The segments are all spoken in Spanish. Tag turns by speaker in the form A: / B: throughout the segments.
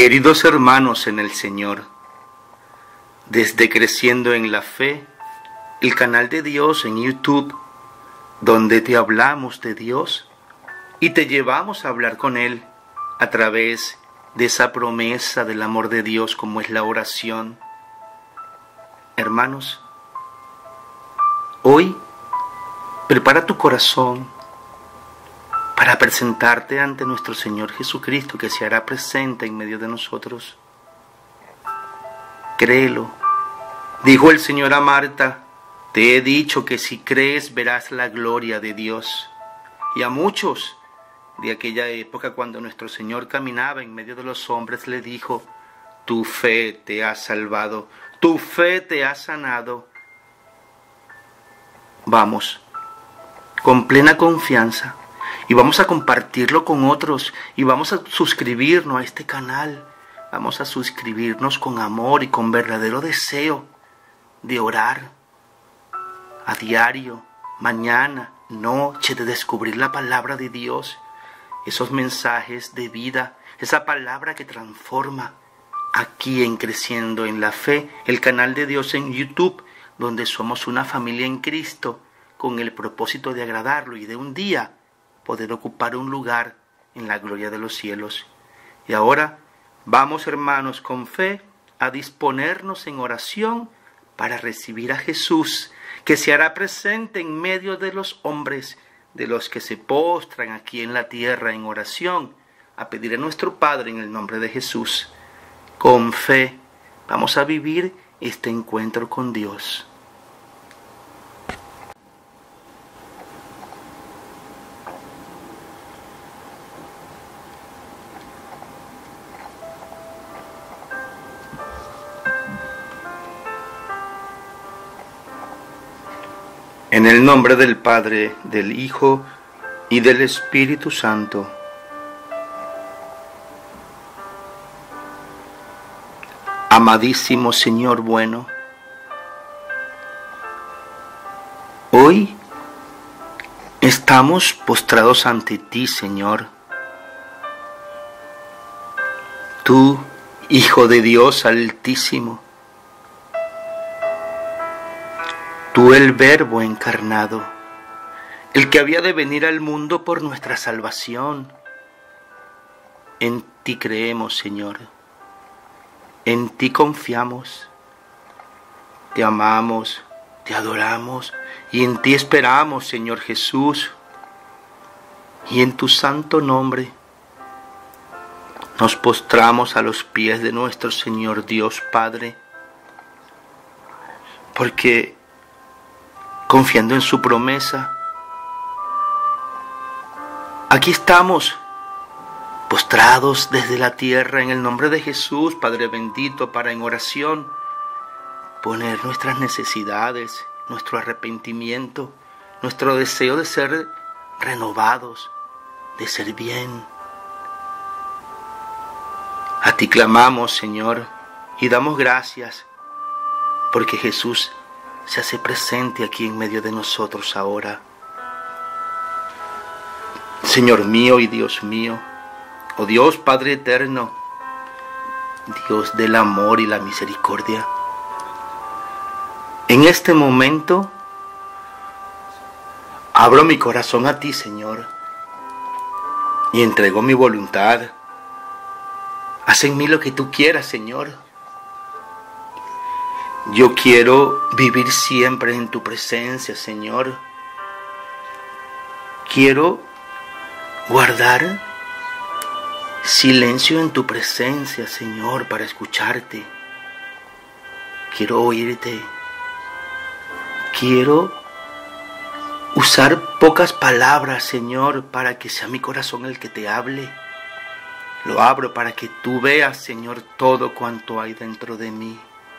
A: Queridos hermanos en el Señor, desde Creciendo en la Fe, el canal de Dios en YouTube, donde te hablamos de Dios y te llevamos a hablar con Él a través de esa promesa del amor de Dios como es la oración. Hermanos, hoy prepara tu corazón para presentarte ante nuestro Señor Jesucristo, que se hará presente en medio de nosotros. Créelo. Dijo el Señor a Marta: te he dicho que si crees verás la gloria de Dios. Y a muchos de aquella época, cuando nuestro Señor caminaba en medio de los hombres, le dijo: tu fe te ha salvado, tu fe te ha sanado. Vamos, con plena confianza, y vamos a compartirlo con otros, y vamos a suscribirnos a este canal. Vamos a suscribirnos con amor y con verdadero deseo de orar a diario, mañana, noche, de descubrir la palabra de Dios, esos mensajes de vida, esa palabra que transforma, aquí en Creciendo en la Fe, el canal de Dios en YouTube, donde somos una familia en Cristo, con el propósito de agradarlo y de un día poder ocupar un lugar en la gloria de los cielos. Y ahora vamos, hermanos, con fe a disponernos en oración para recibir a Jesús, que se hará presente en medio de los hombres, de los que se postran aquí en la tierra en oración, a pedir a nuestro Padre en el nombre de Jesús. Con fe vamos a vivir este encuentro con Dios. En el nombre del Padre, del Hijo y del Espíritu Santo. Amadísimo Señor bueno, hoy estamos postrados ante ti, Señor. Tú, Hijo de Dios Altísimo, tú, el Verbo encarnado, el que había de venir al mundo por nuestra salvación. En ti creemos, Señor. En ti confiamos. Te amamos, te adoramos y en ti esperamos, Señor Jesús. Y en tu santo nombre nos postramos a los pies de nuestro Señor Dios Padre, porque confiando en su promesa, aquí estamos, postrados desde la tierra en el nombre de Jesús, Padre bendito, para en oración poner nuestras necesidades, nuestro arrepentimiento, nuestro deseo de ser renovados, de ser bien. A ti clamamos, Señor, y damos gracias, porque Jesús se hace presente aquí en medio de nosotros ahora. Señor mío y Dios mío, oh Dios Padre eterno, Dios del amor y la misericordia, en este momento abro mi corazón a ti, Señor, y entrego mi voluntad. Haz en mí lo que tú quieras, Señor. Yo quiero vivir siempre en tu presencia, Señor. Quiero guardar silencio en tu presencia, Señor, para escucharte. Quiero oírte. Quiero usar pocas palabras, Señor, para que sea mi corazón el que te hable. Lo abro para que tú veas, Señor, todo cuanto hay dentro de mí.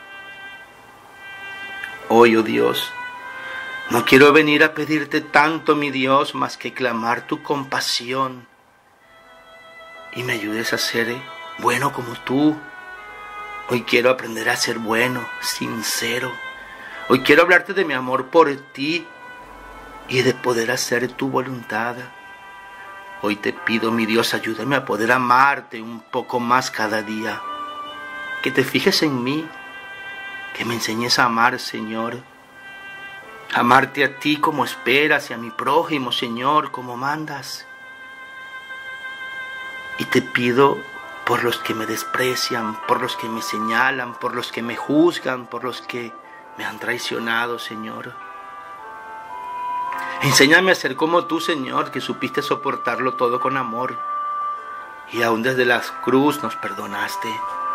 A: Hoy, oh Dios, no quiero venir a pedirte tanto, mi Dios, más que clamar tu compasión y me ayudes a ser bueno como tú. Hoy quiero aprender a ser bueno, sincero. Hoy quiero hablarte de mi amor por ti y de poder hacer tu voluntad. Hoy te pido, mi Dios, ayúdame a poder amarte un poco más cada día. Que te fijes en mí, que me enseñes a amar, Señor. Amarte a ti como esperas y a mi prójimo, Señor, como mandas. Y te pido por los que me desprecian, por los que me señalan, por los que me juzgan, por los que me han traicionado, Señor. Enséñame a ser como tú, Señor, que supiste soportarlo todo con amor. Y aún desde la cruz nos perdonaste.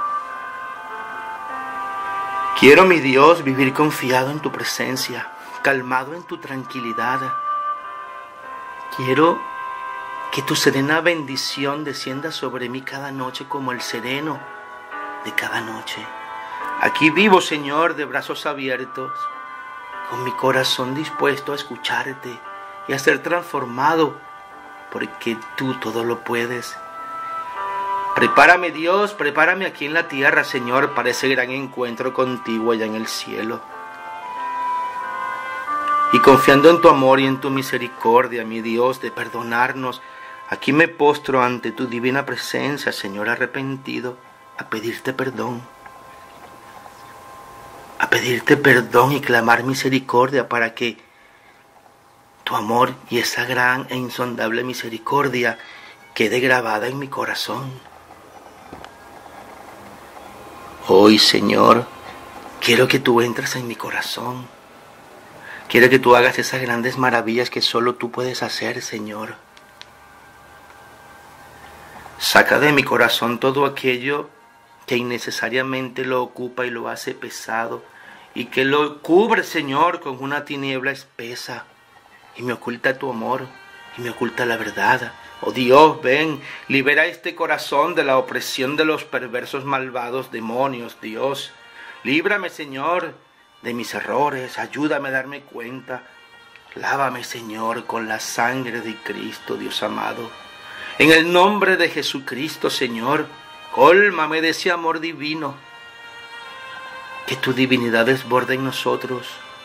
A: Quiero, mi Dios, vivir confiado en tu presencia, calmado en tu tranquilidad. Quiero que tu serena bendición descienda sobre mí cada noche como el sereno de cada noche. Aquí vivo, Señor, de brazos abiertos, con mi corazón dispuesto a escucharte y a ser transformado, porque tú todo lo puedes. Prepárame, Dios, prepárame aquí en la tierra, Señor, para ese gran encuentro contigo allá en el cielo. Y confiando en tu amor y en tu misericordia, mi Dios, de perdonarnos, aquí me postro ante tu divina presencia, Señor, arrepentido, a pedirte perdón. A pedirte perdón y clamar misericordia para que tu amor y esa gran e insondable misericordia quede grabada en mi corazón. Hoy, Señor, quiero que tú entres en mi corazón. Quiero que tú hagas esas grandes maravillas que solo tú puedes hacer, Señor. Saca de mi corazón todo aquello que innecesariamente lo ocupa y lo hace pesado, y que lo cubre, Señor, con una tiniebla espesa, y me oculta tu amor, y me oculta la verdad. Oh Dios, ven, libera este corazón de la opresión de los perversos malvados demonios, Dios. Líbrame, Señor, de mis errores, ayúdame a darme cuenta. Lávame, Señor, con la sangre de Cristo, Dios amado. En el nombre de Jesucristo, Señor, cólmame de ese amor divino. Que tu divinidad desborde en nosotros.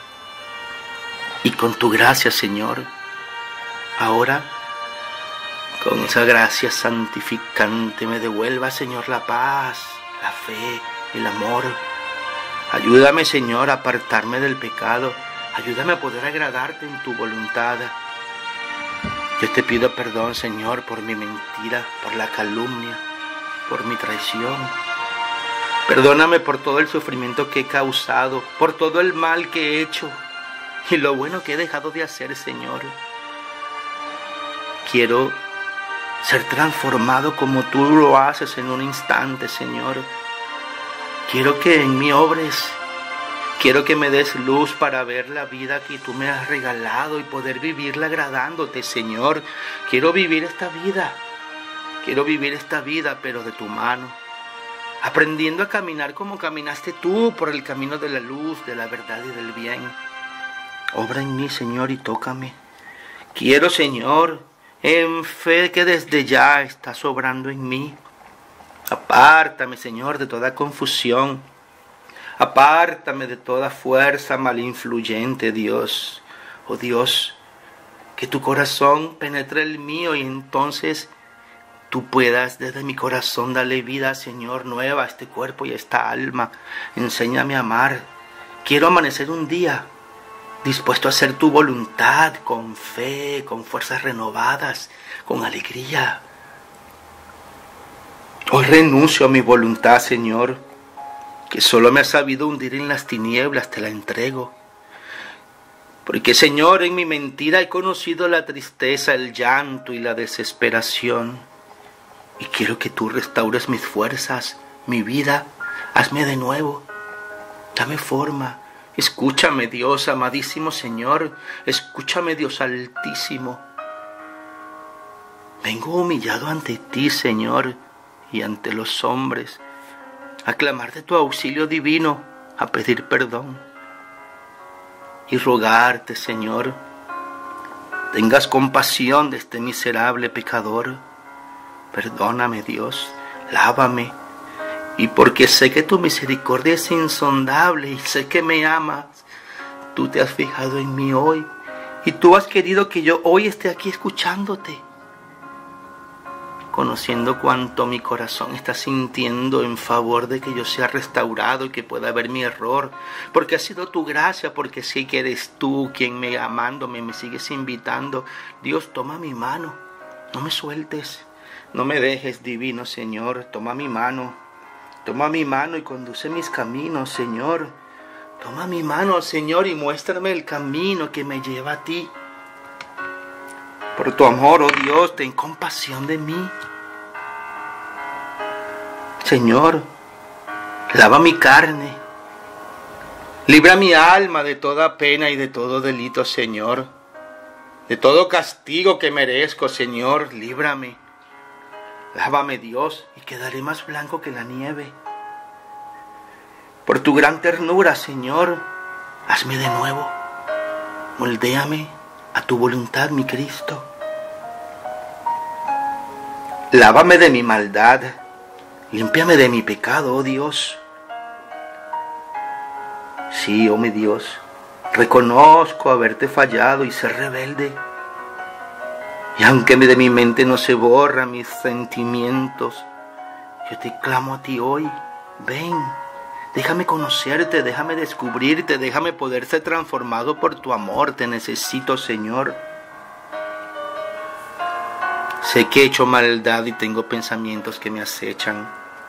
A: Y con tu gracia, Señor, ahora, con esa gracia santificante, me devuelva, Señor, la paz, la fe, el amor. Ayúdame, Señor, a apartarme del pecado. Ayúdame a poder agradarte en tu voluntad. Yo te pido perdón, Señor, por mi mentira, por la calumnia, por mi traición. Perdóname por todo el sufrimiento que he causado, por todo el mal que he hecho y lo bueno que he dejado de hacer, Señor. Quiero ser transformado como tú lo haces en un instante, Señor. Quiero que en mí obres. Quiero que me des luz para ver la vida que tú me has regalado y poder vivirla agradándote, Señor. Quiero vivir esta vida. Quiero vivir esta vida, pero de tu mano. Aprendiendo a caminar como caminaste tú por el camino de la luz, de la verdad y del bien. Obra en mí, Señor, y tócame. Quiero, Señor, en fe que desde ya estás obrando en mí. Apártame, Señor, de toda confusión. Apártame de toda fuerza malinfluyente, Dios. Oh Dios, que tu corazón penetre el mío y entonces tú puedas desde mi corazón darle vida, Señor, nueva a este cuerpo y a esta alma. Enséñame a amar. Quiero amanecer un día dispuesto a hacer tu voluntad con fe, con fuerzas renovadas, con alegría. Hoy renuncio a mi voluntad, Señor, que solo me ha sabido hundir en las tinieblas, te la entrego. Porque, Señor, en mi mentira he conocido la tristeza, el llanto y la desesperación. Y quiero que tú restaures mis fuerzas, mi vida, hazme de nuevo, dame forma. Escúchame, Dios, amadísimo Señor, escúchame, Dios altísimo. Vengo humillado ante ti, Señor, y ante los hombres, a clamar de tu auxilio divino, a pedir perdón y rogarte, Señor, tengas compasión de este miserable pecador. Perdóname, Dios, lávame. Y porque sé que tu misericordia es insondable y sé que me amas, tú te has fijado en mí hoy y tú has querido que yo hoy esté aquí escuchándote. conociendo cuánto mi corazón está sintiendo en favor de que yo sea restaurado y que pueda ver mi error, porque ha sido tu gracia, porque sé que eres tú quien me amándome, me sigues invitando. Dios, toma mi mano, no me sueltes, no me dejes, divino Señor, toma mi mano y conduce mis caminos, Señor. Toma mi mano, Señor, y muéstrame el camino que me lleva a ti. Por tu amor, oh Dios, ten compasión de mí. Señor, lava mi carne. Libra mi alma de toda pena y de todo delito, Señor. De todo castigo que merezco, Señor, líbrame. Lávame, Dios, y quedaré más blanco que la nieve. Por tu gran ternura, Señor, hazme de nuevo. Moldéame a tu voluntad, mi Cristo. Lávame de mi maldad, límpiame de mi pecado, oh Dios. Sí, oh mi Dios, reconozco haberte fallado y ser rebelde. Y aunque de mi mente no se borran mis sentimientos, yo te clamo a ti hoy. Ven, déjame conocerte, déjame descubrirte, déjame poder ser transformado por tu amor. Te necesito, Señor. Sé que he hecho maldad y tengo pensamientos que me acechan.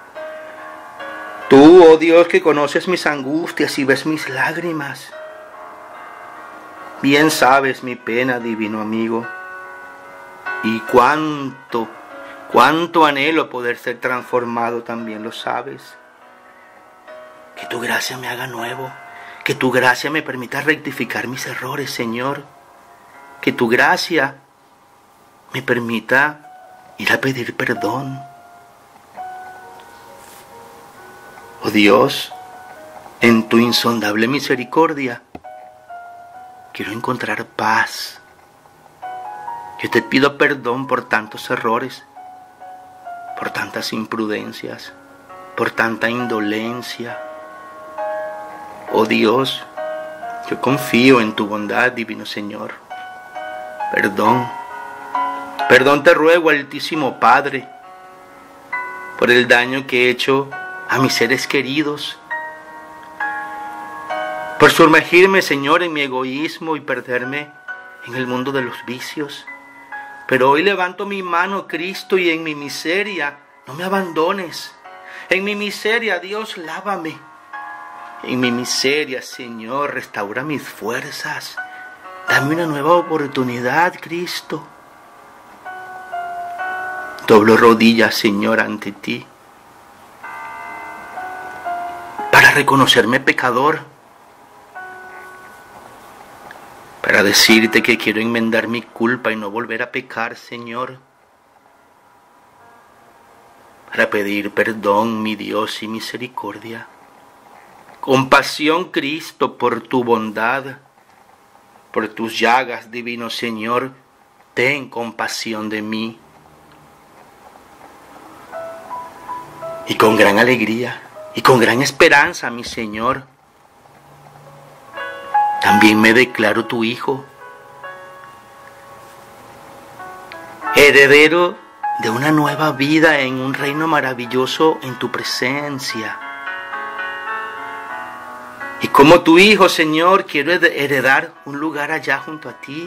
A: Tú, oh Dios, que conoces mis angustias y ves mis lágrimas. Bien sabes mi pena, divino amigo. Y cuánto anhelo poder ser transformado, también lo sabes. Que tu gracia me haga nuevo. Que tu gracia me permita rectificar mis errores, Señor. Que tu gracia me permita ir a pedir perdón. Oh Dios, en tu insondable misericordia, quiero encontrar paz. Yo te pido perdón por tantos errores, por tantas imprudencias, por tanta indolencia. Oh Dios, yo confío en tu bondad, divino Señor. Perdón te ruego, Altísimo Padre, por el daño que he hecho a mis seres queridos, por sumergirme, Señor, en mi egoísmo y perderme en el mundo de los vicios. Pero hoy levanto mi mano, Cristo, y en mi miseria no me abandones. En mi miseria, Dios, lávame. En mi miseria, Señor, restaura mis fuerzas. Dame una nueva oportunidad, Cristo. Doblo rodillas, Señor, ante ti, para reconocerme pecador, para decirte que quiero enmendar mi culpa y no volver a pecar, Señor, para pedir perdón, mi Dios y misericordia. Compasión, Cristo, por tu bondad, por tus llagas, divino Señor, ten compasión de mí. Y con gran alegría y con gran esperanza, mi Señor, también me declaro tu Hijo, heredero de una nueva vida en un reino maravilloso en tu presencia. Y como tu Hijo, Señor, quiero heredar un lugar allá junto a ti.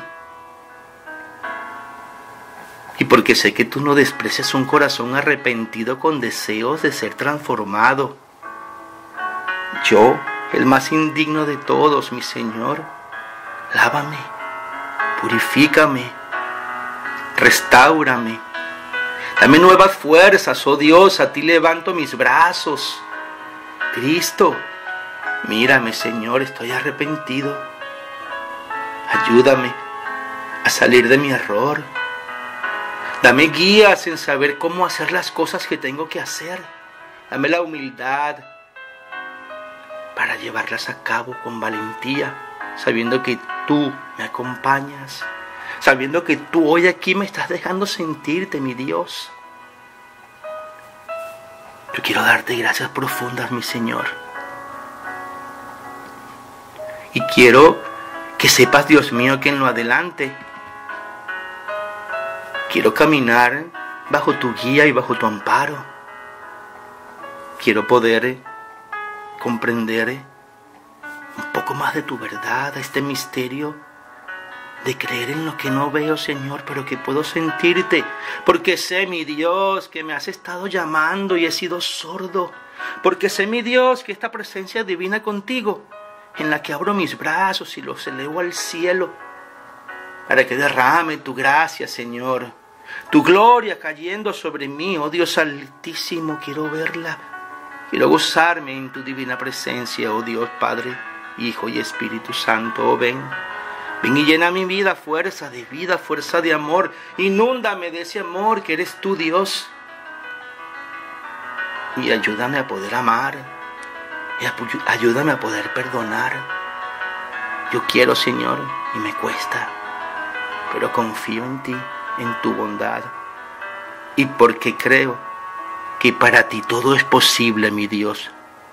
A: Y porque sé que tú no desprecias un corazón arrepentido con deseos de ser transformado. Yo, el más indigno de todos, mi Señor, lávame, purifícame, restáurame. Dame nuevas fuerzas, oh Dios, a ti levanto mis brazos. Cristo, mírame, Señor, estoy arrepentido. Ayúdame a salir de mi error. Dame guías en saber cómo hacer las cosas que tengo que hacer. Dame la humildad para llevarlas a cabo con valentía, sabiendo que tú me acompañas, sabiendo que tú hoy aquí me estás dejando sentirte, mi Dios. Yo quiero darte gracias profundas, mi Señor. Y quiero que sepas, Dios mío, que en lo adelante quiero caminar bajo tu guía y bajo tu amparo. Quiero poder comprender un poco más de tu verdad, este misterio de creer en lo que no veo, Señor, pero que puedo sentirte, porque sé, mi Dios, que me has estado llamando y he sido sordo, porque sé, mi Dios, que esta presencia divina contigo, en la que abro mis brazos y los elevo al cielo, para que derrame tu gracia, Señor, tu gloria cayendo sobre mí, oh Dios altísimo, quiero verla, quiero gozarme en tu divina presencia, oh Dios Padre, Hijo y Espíritu Santo, oh ven y llena mi vida, fuerza de amor, inúndame de ese amor que eres tú, Dios, y ayúdame a poder amar, y ayúdame a poder perdonar. Yo quiero, Señor, y me cuesta, pero confío en ti, en tu bondad, y porque creo que para ti todo es posible, mi Dios.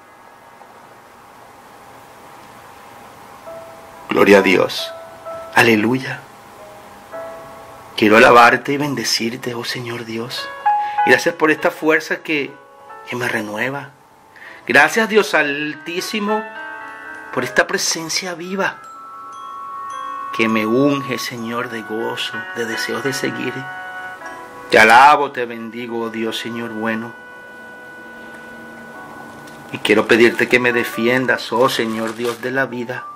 A: Gloria a Dios. Aleluya. Quiero alabarte y bendecirte, oh Señor Dios. Gracias por esta fuerza que me renueva. Gracias, Dios Altísimo, por esta presencia viva que me unge, Señor, de gozo, de deseos de seguir. Te alabo, te bendigo, oh Dios, Señor bueno. Y quiero pedirte que me defiendas, oh Señor Dios de la vida.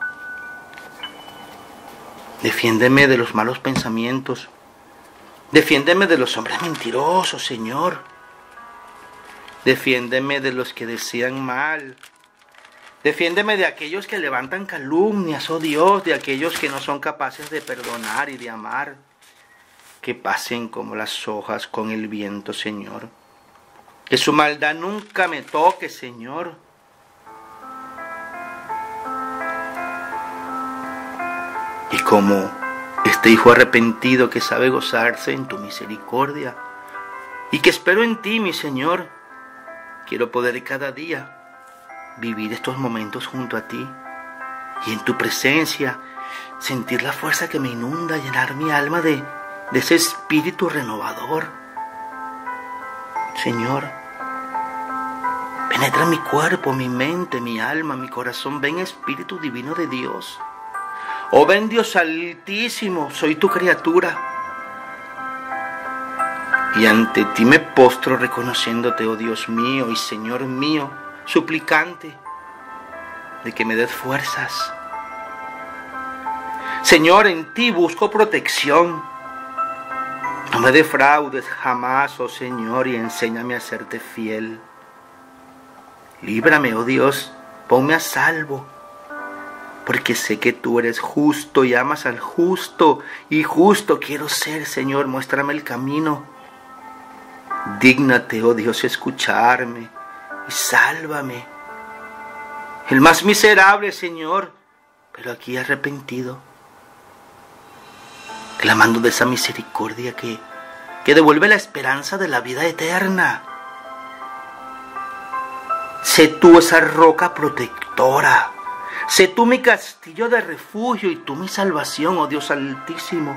A: Defiéndeme de los malos pensamientos. Defiéndeme de los hombres mentirosos, Señor. Defiéndeme de los que desean mal. Defiéndeme de aquellos que levantan calumnias, oh Dios, de aquellos que no son capaces de perdonar y de amar. Que pasen como las hojas con el viento, Señor. Que su maldad nunca me toque, Señor. Y como este hijo arrepentido que sabe gozarse en tu misericordia y que espero en ti, mi Señor, quiero poder cada día vivir estos momentos junto a ti y en tu presencia sentir la fuerza que me inunda, llenar mi alma de ese espíritu renovador. Señor, penetra mi cuerpo, mi mente, mi alma, mi corazón. Ven, Espíritu Divino de Dios. Oh, ven, Dios Altísimo, soy tu criatura. Y ante ti me postro reconociéndote, oh Dios mío y Señor mío, suplicante de que me des fuerzas. Señor, en ti busco protección. No me defraudes jamás, oh Señor, y enséñame a serte fiel. Líbrame, oh Dios, ponme a salvo. Porque sé que tú eres justo y amas al justo, y justo quiero ser, Señor, muéstrame el camino. Dígnate, oh Dios, escucharme y sálvame. El más miserable, Señor, pero aquí arrepentido, clamando de esa misericordia que devuelve la esperanza de la vida eterna. Sé tú esa roca protectora. Sé tú mi castillo de refugio y tú mi salvación, oh Dios Altísimo.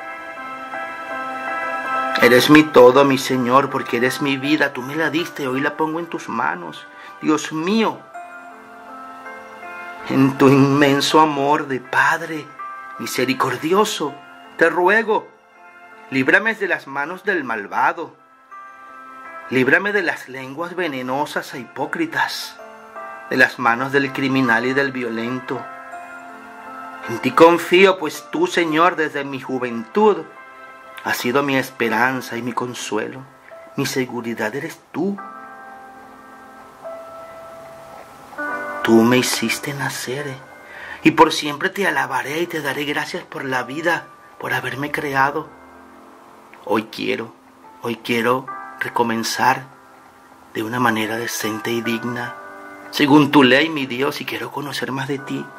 A: Eres mi todo, mi Señor, porque eres mi vida. Tú me la diste, hoy la pongo en tus manos. Dios mío, en tu inmenso amor de Padre misericordioso, te ruego, líbrame de las manos del malvado. Líbrame de las lenguas venenosas e hipócritas, de las manos del criminal y del violento. En ti confío, pues tú, Señor, desde mi juventud has sido mi esperanza y mi consuelo. Mi seguridad eres tú. Tú me hiciste nacer y por siempre te alabaré y te daré gracias por la vida, por haberme creado. Hoy quiero recomenzar de una manera decente y digna, según tu ley, mi Dios, y quiero conocer más de ti.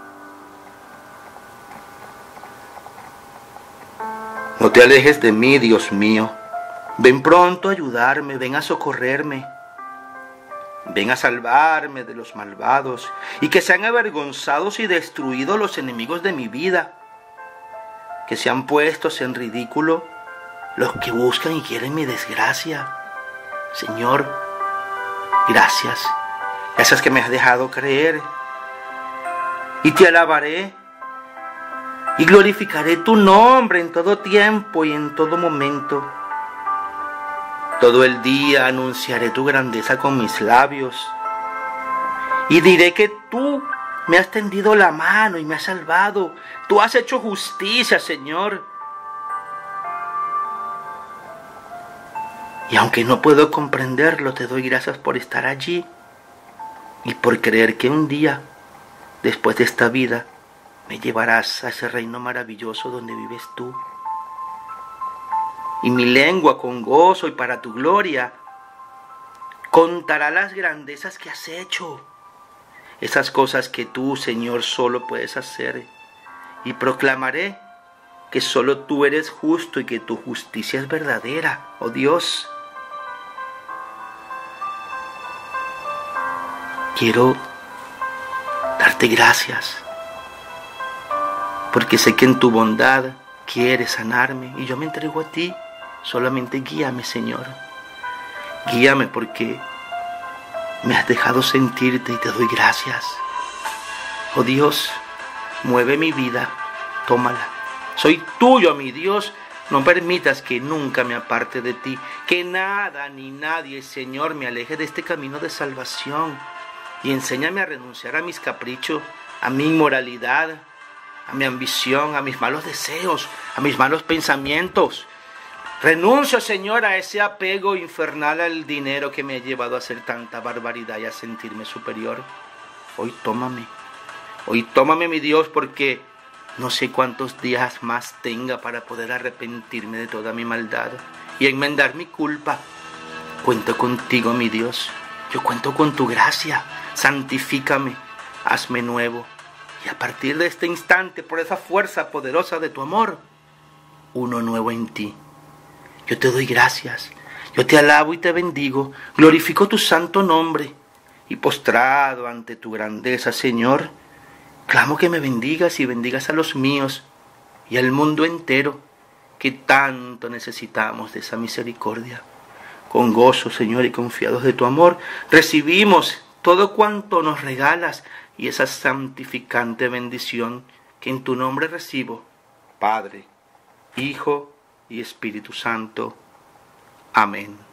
A: No te alejes de mí, Dios mío. Ven pronto a ayudarme, ven a socorrerme. Ven a salvarme de los malvados y que sean avergonzados y destruidos los enemigos de mi vida, que sean puestos en ridículo los que buscan y quieren mi desgracia. Señor, gracias. Gracias que me has dejado creer. Y te alabaré y glorificaré tu nombre en todo tiempo y en todo momento. Todo el día anunciaré tu grandeza con mis labios y diré que tú me has tendido la mano y me has salvado. Tú has hecho justicia, Señor. Y aunque no puedo comprenderlo, te doy gracias por estar allí y por creer que un día, después de esta vida, me llevarás a ese reino maravilloso donde vives tú. Y mi lengua con gozo y para tu gloria contará las grandezas que has hecho, esas cosas que tú, Señor, solo puedes hacer. Y proclamaré que solo tú eres justo y que tu justicia es verdadera, oh Dios. Quiero darte gracias, porque sé que en tu bondad quieres sanarme y yo me entrego a ti. Solamente guíame, Señor. Guíame porque me has dejado sentirte y te doy gracias. Oh Dios, mueve mi vida, tómala. Soy tuyo, mi Dios. No permitas que nunca me aparte de ti, que nada ni nadie, Señor, me aleje de este camino de salvación. Y enséñame a renunciar a mis caprichos, a mi inmoralidad, a mi ambición, a mis malos deseos, a mis malos pensamientos. Renuncio, Señor, a ese apego infernal al dinero que me ha llevado a hacer tanta barbaridad y a sentirme superior. Hoy tómame, mi Dios, porque no sé cuántos días más tenga para poder arrepentirme de toda mi maldad y enmendar mi culpa. Cuento contigo, mi Dios. Yo cuento con tu gracia. Santifícame, hazme nuevo. Y a partir de este instante, por esa fuerza poderosa de tu amor, uno nuevo en ti. Yo te doy gracias. Yo te alabo y te bendigo. Glorifico tu santo nombre. Y postrado ante tu grandeza, Señor, clamo que me bendigas y bendigas a los míos y al mundo entero, que tanto necesitamos de esa misericordia. Con gozo, Señor, y confiados de tu amor, recibimos todo cuanto nos regalas y esa santificante bendición que en tu nombre recibo, Padre, Hijo y Espíritu Santo. Amén.